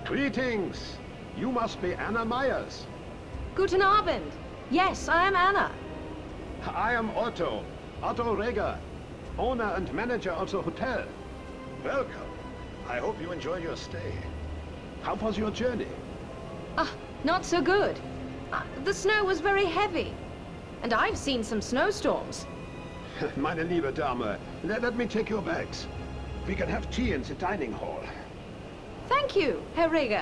Greetings. You must be Anna Myers. Guten Abend. Yes, I am Anna. I am Otto. Otto Reger, owner and manager of the hotel. Welcome. I hope you enjoyed your stay. How was your journey? Not so good. The snow was very heavy. And I've seen some snowstorms. Meine liebe Dame, let me take your bags. We can have tea in the dining hall. Thank you, Herr Reger.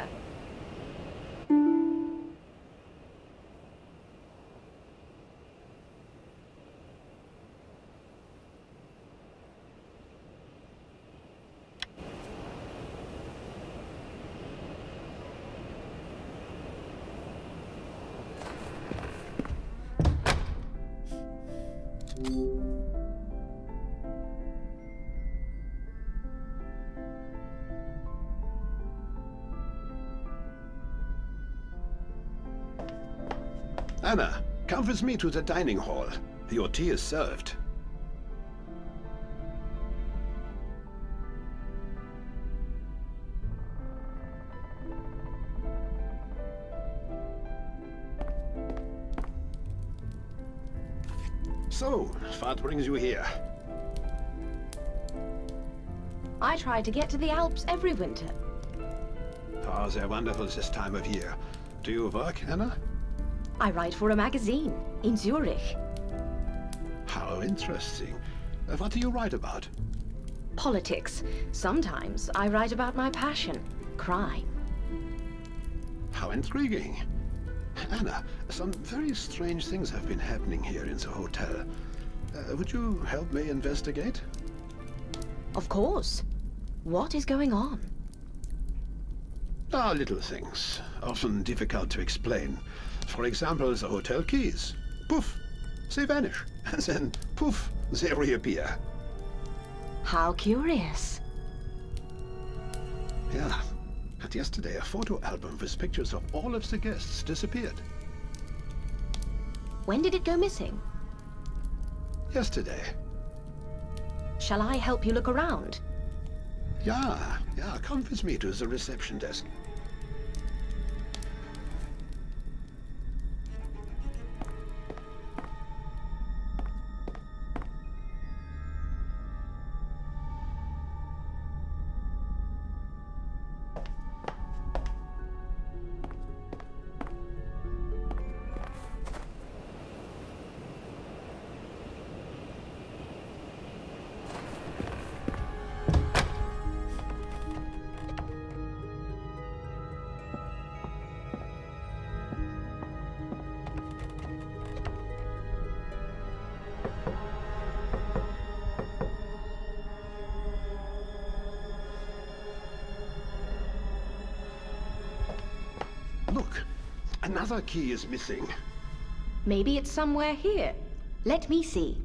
Anna, come with me to the dining hall. Your tea is served. So, what brings you here? I try to get to the Alps every winter. Oh, they're wonderful this time of year. Do you work, Anna? I write for a magazine in Zurich. How interesting. What do you write about? Politics. Sometimes I write about my passion, crime. How intriguing. Anna, some very strange things have been happening here in the hotel. Would you help me investigate? Of course. What is going on? Little things, often difficult to explain. For example, the hotel keys. Poof, they vanish. And then, poof, they reappear. How curious. Yeah. And yesterday, a photo album with pictures of all of the guests disappeared. When did it go missing? Yesterday. Shall I help you look around? Yeah, come with me to the reception desk. Look, another key is missing. Maybe it's somewhere here. Let me see.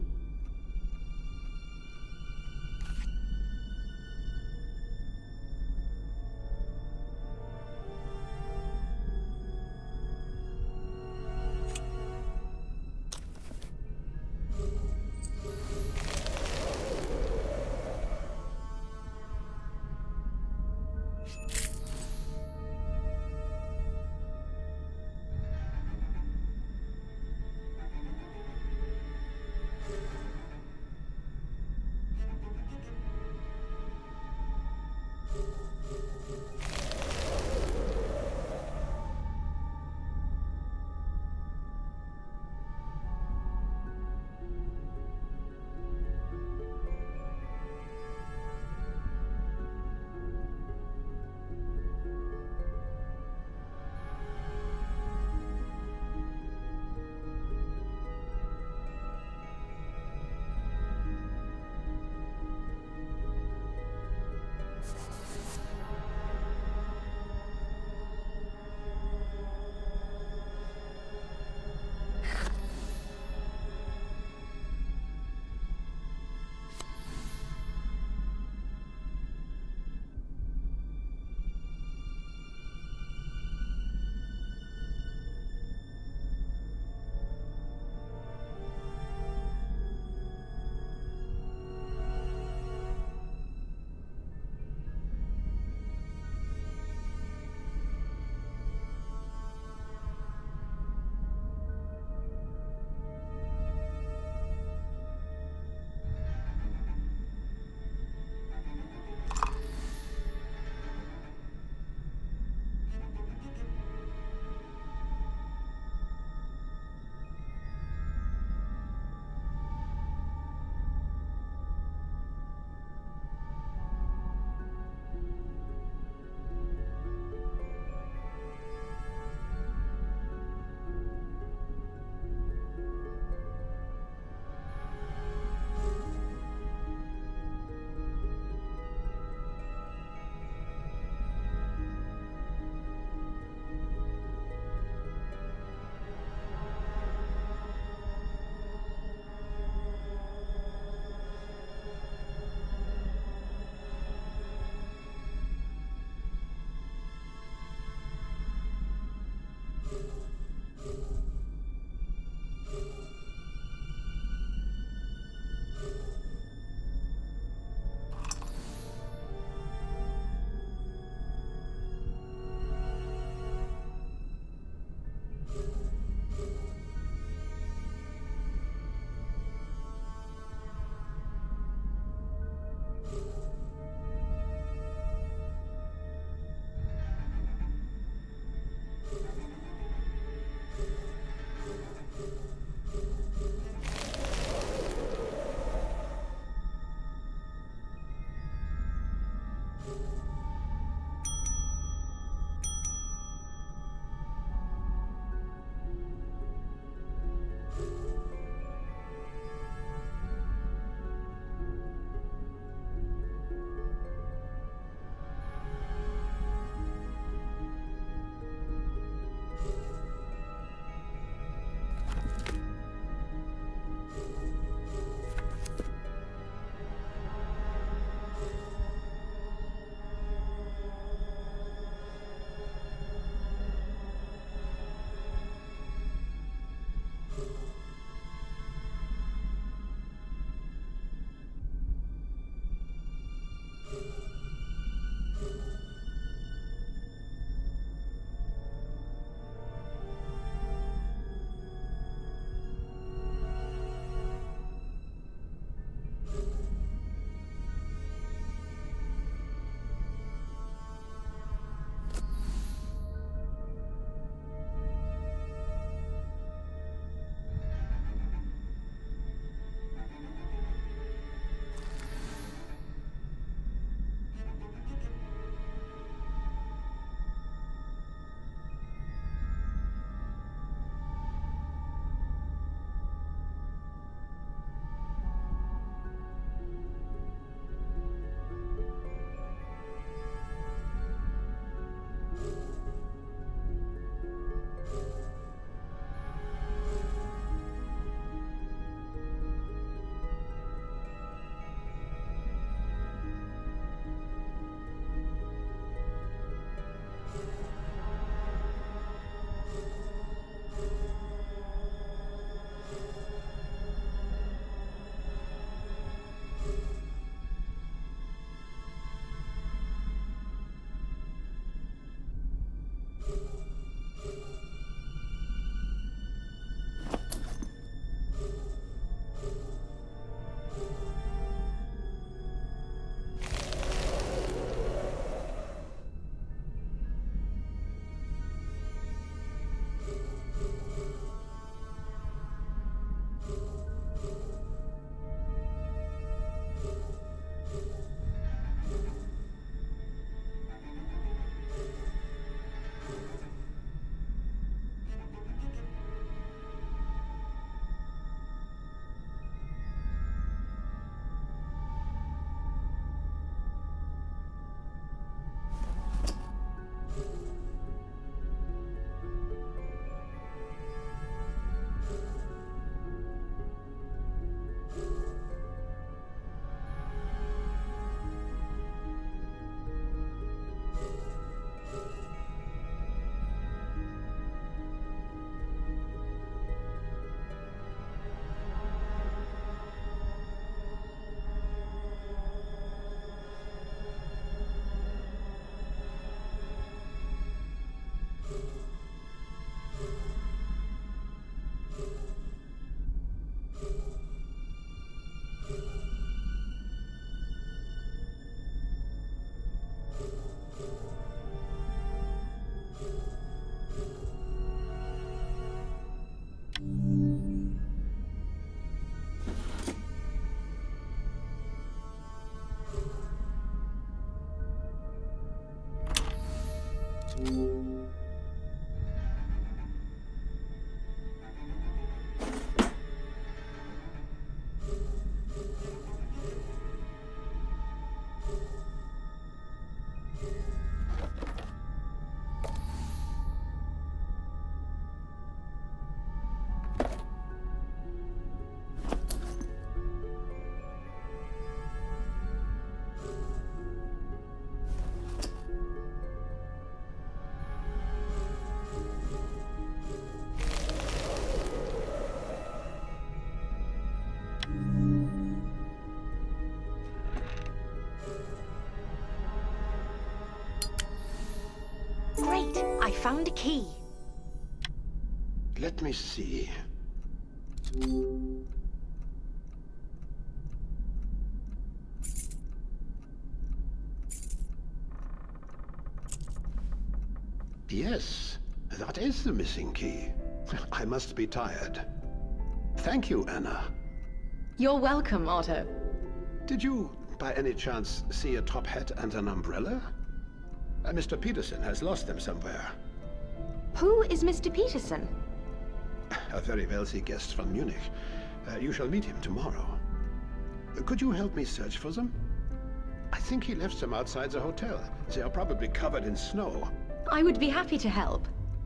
Great! I found a key. Let me see. Yes, that is the missing key. I must be tired. Thank you, Anna. You're welcome, Otto. Did you by any chance see a top hat and an umbrella? Mr. Peterson has lost them somewhere. Who is Mr. Peterson? A very wealthy guest from Munich. You shall meet him tomorrow. Could you help me search for them? I think he left them outside the hotel. They are probably covered in snow. I would be happy to help.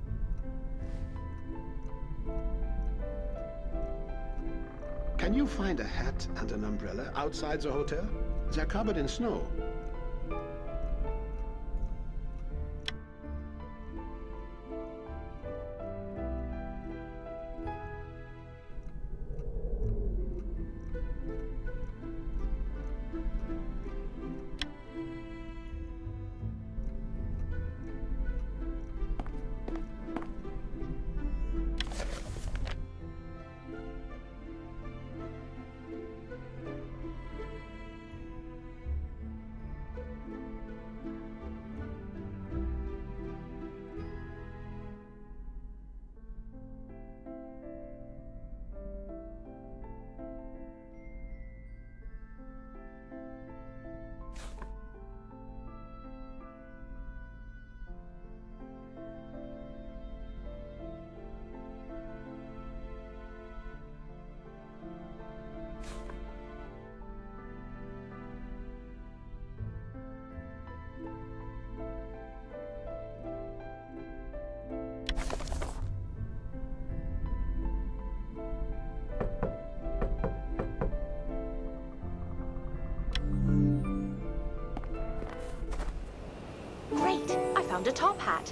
Can you find a hat and an umbrella outside the hotel? They're covered in snow. Great! I found a top hat.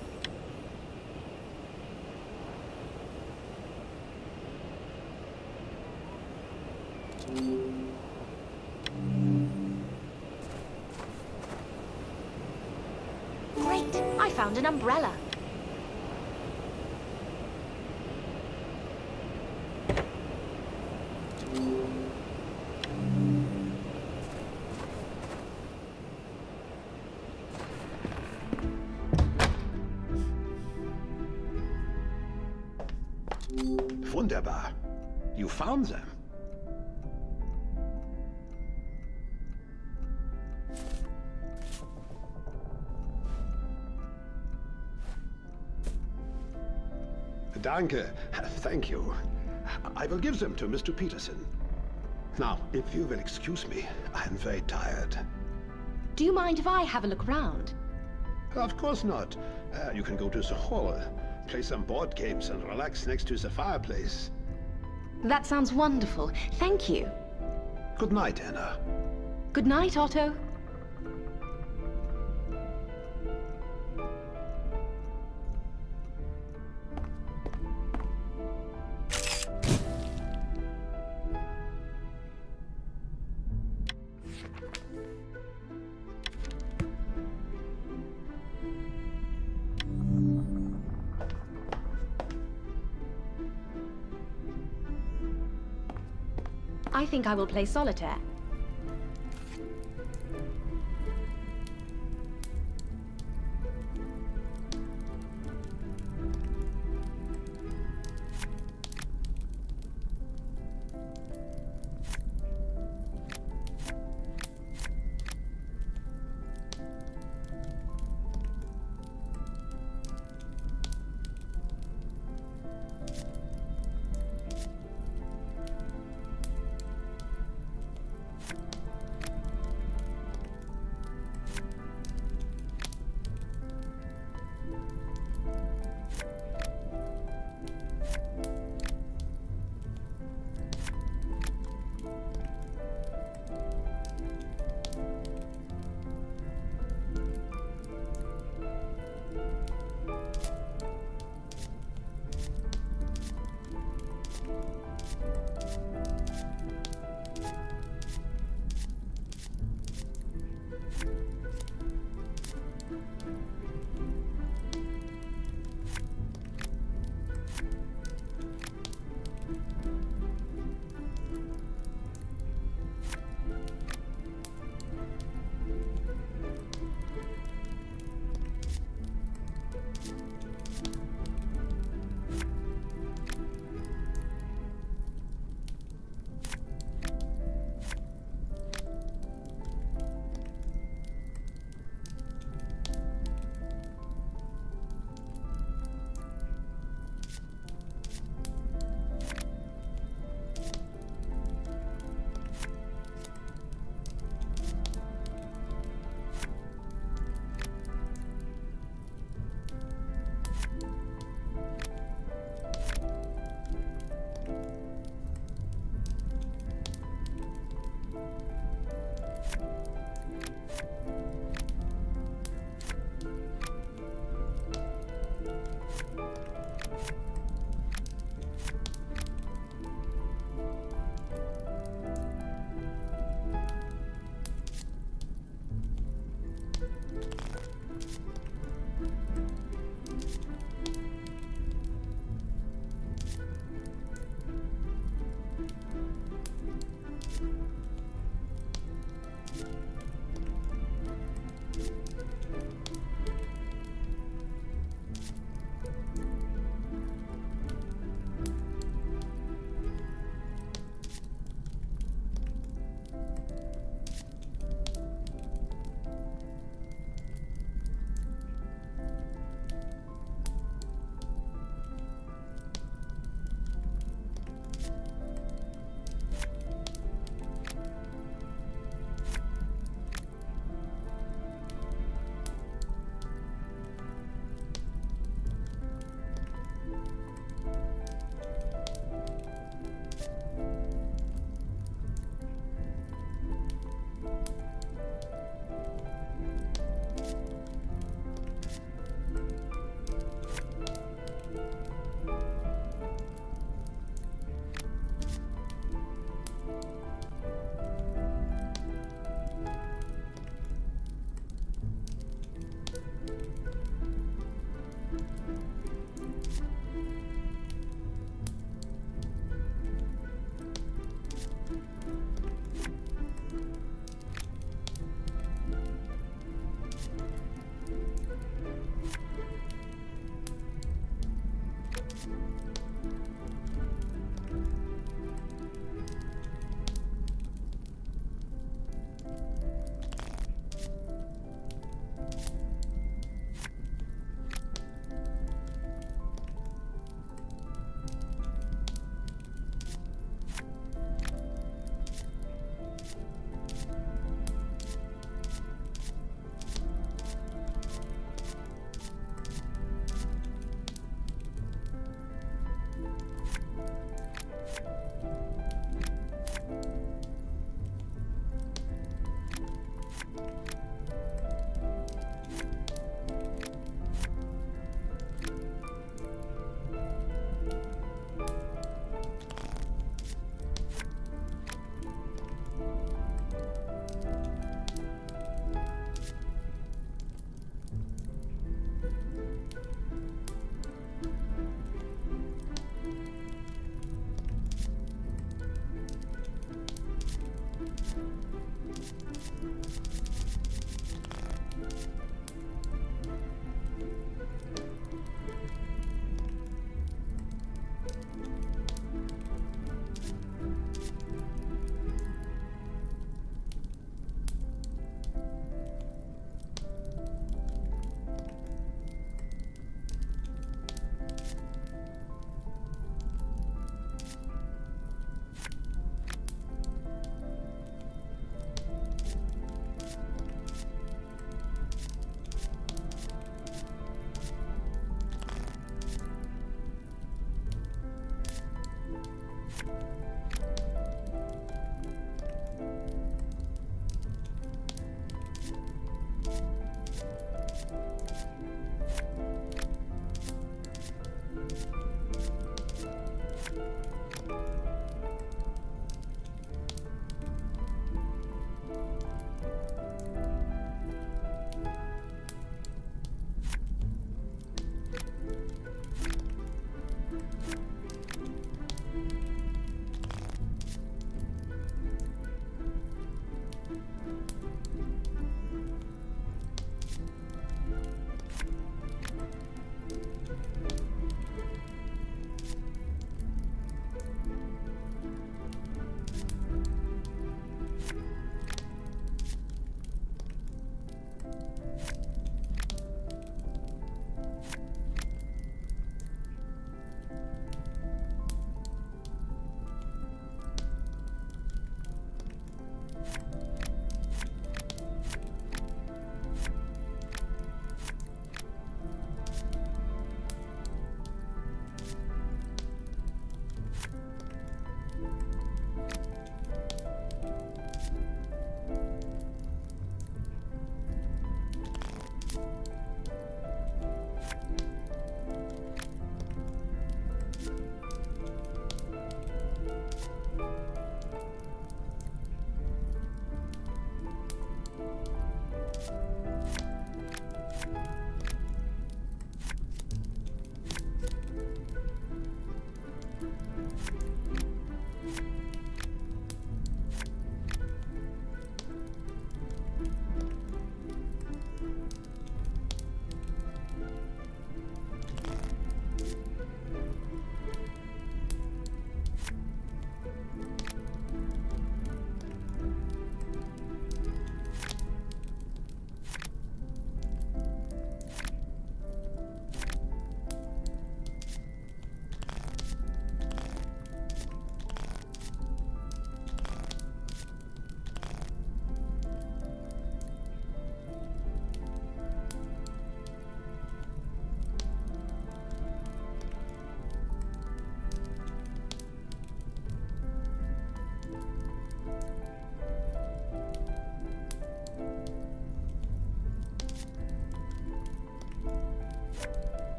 Great! I found an umbrella. Wunderbar. You found them. Danke. Thank you. I will give them to Mr. Peterson. Now, if you will excuse me, I am very tired. Do you mind if I have a look around? Of course not. You can go to the hall, play some board games and relax next to the fireplace. That sounds wonderful. Thank you. Good night, Anna. Good night, Otto. I think I will play solitaire.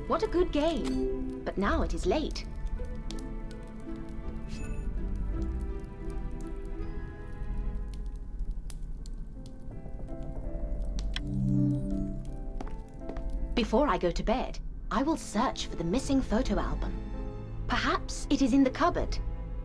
What a good game. But now it is late. Before I go to bed, I will search for the missing photo album. Perhaps it is in the cupboard.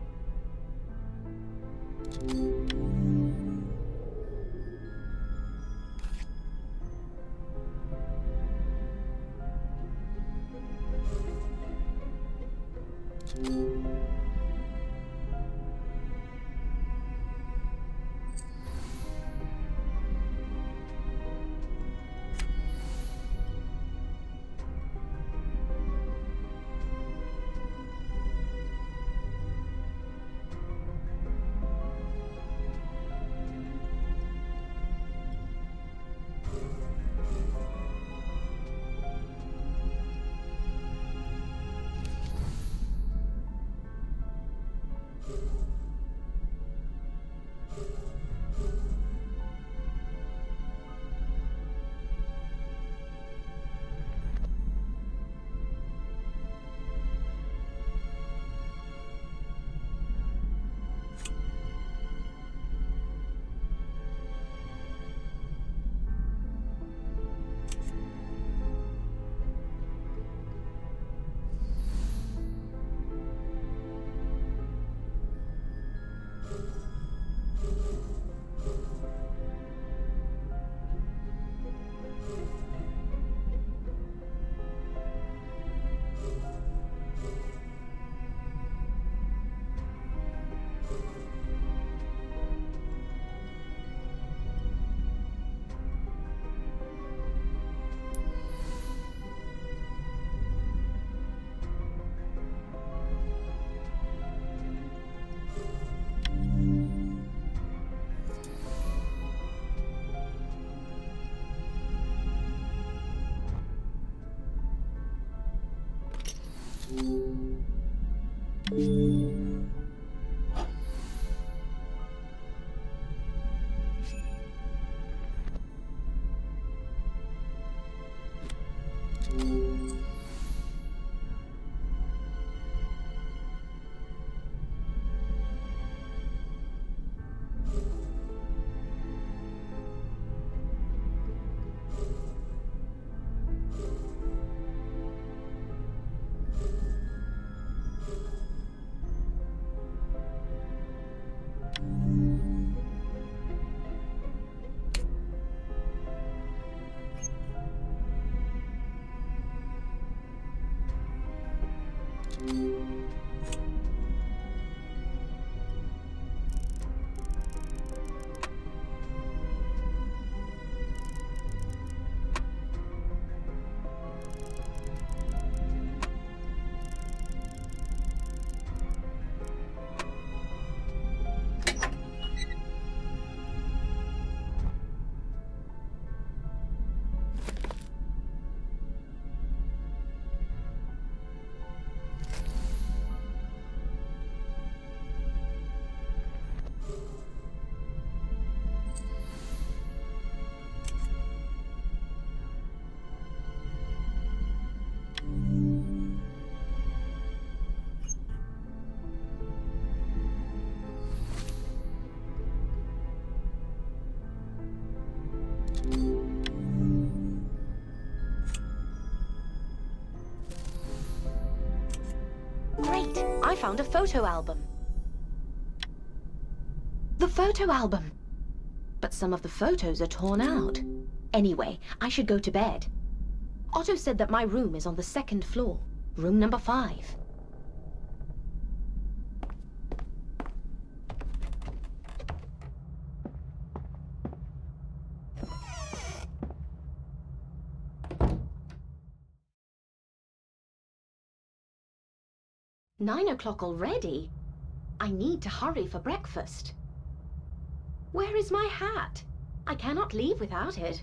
Great! I found a photo album. The photo album! But some of the photos are torn out. Anyway, I should go to bed. Otto said that my room is on the second floor, room number 5. "9 o'clock already? I need to hurry for breakfast. Where is my hat? I cannot leave without it."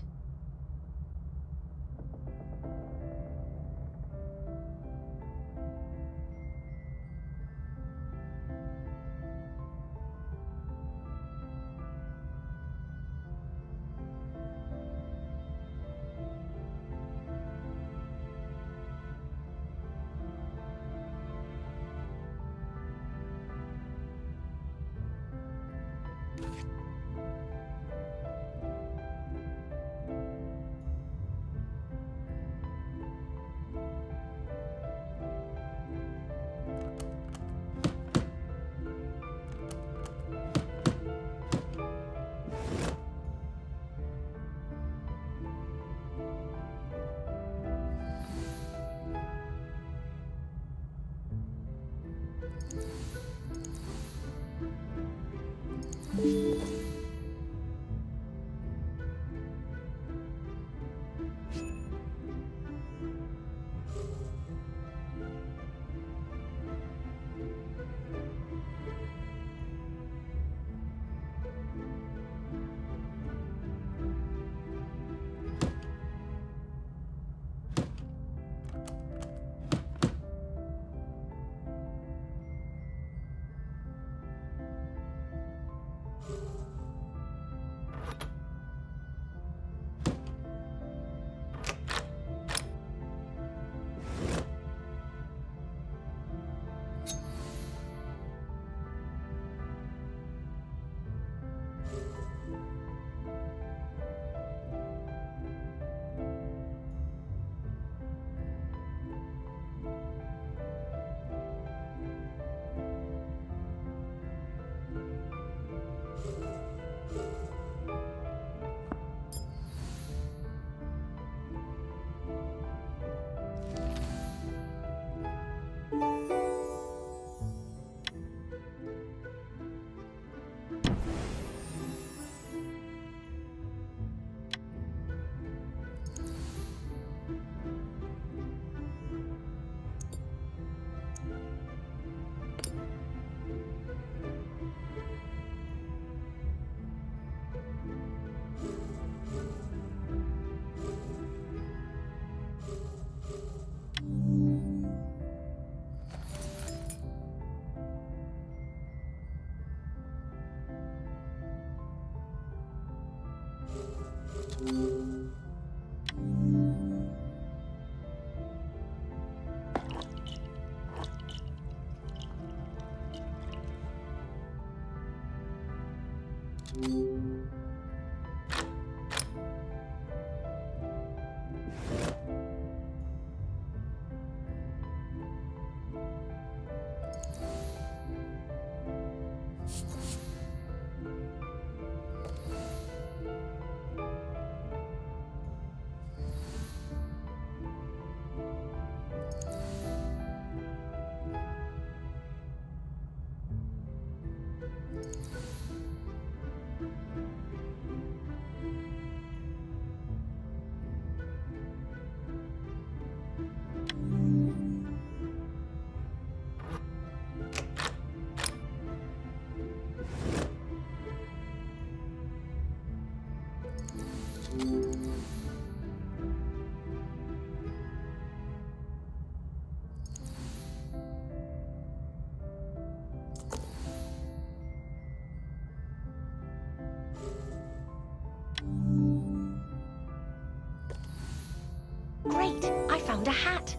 Great! I found a hat!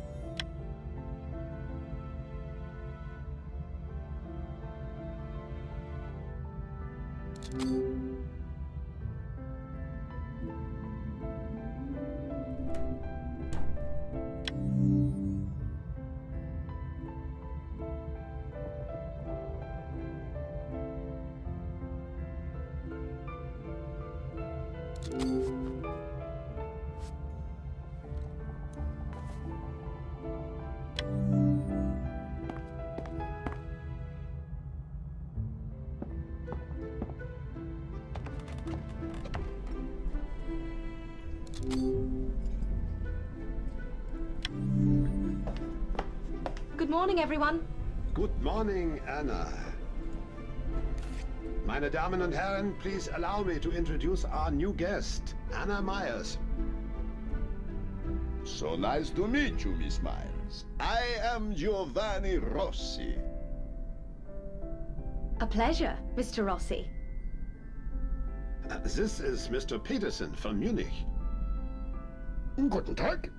Good morning, everyone. Good morning, Anna. Meine Damen und Herren, please allow me to introduce our new guest, Anna Myers. So nice to meet you, Miss Myers. I am Giovanni Rossi. A pleasure, Mr. Rossi. This is Mr. Peterson from Munich. Guten Tag.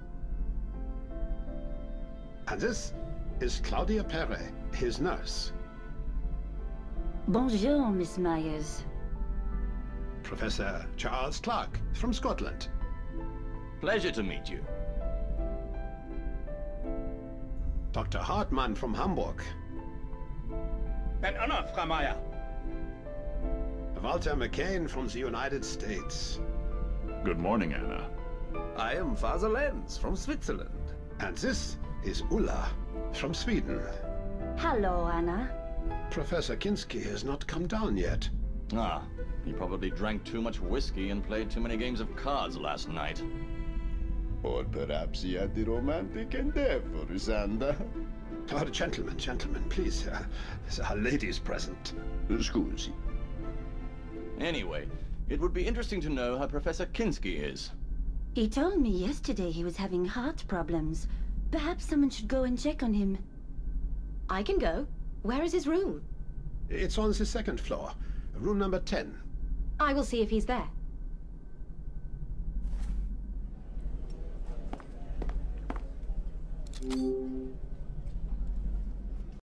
And this is Claudia Perre, his nurse. Bonjour, Miss Myers. Professor Charles Clark from Scotland. Pleasure to meet you. Dr. Hartmann from Hamburg. Ben Anna, Frau Meyer. Walter McCain from the United States. Good morning, Anna. I am Father Lenz from Switzerland. And this is Ulla from Sweden. Hello, Anna. Professor Kinski has not come down yet. Ah, he probably drank too much whiskey and played too many games of cards last night. Or perhaps he had the romantic endeavor, Xander. Oh, gentlemen, please, there's our ladies present. Scusi. Anyway, it would be interesting to know how Professor Kinski is. He told me yesterday he was having heart problems. Perhaps someone should go and check on him. I can go. Where is his room? It's on the second floor, room number 10. I will see if he's there.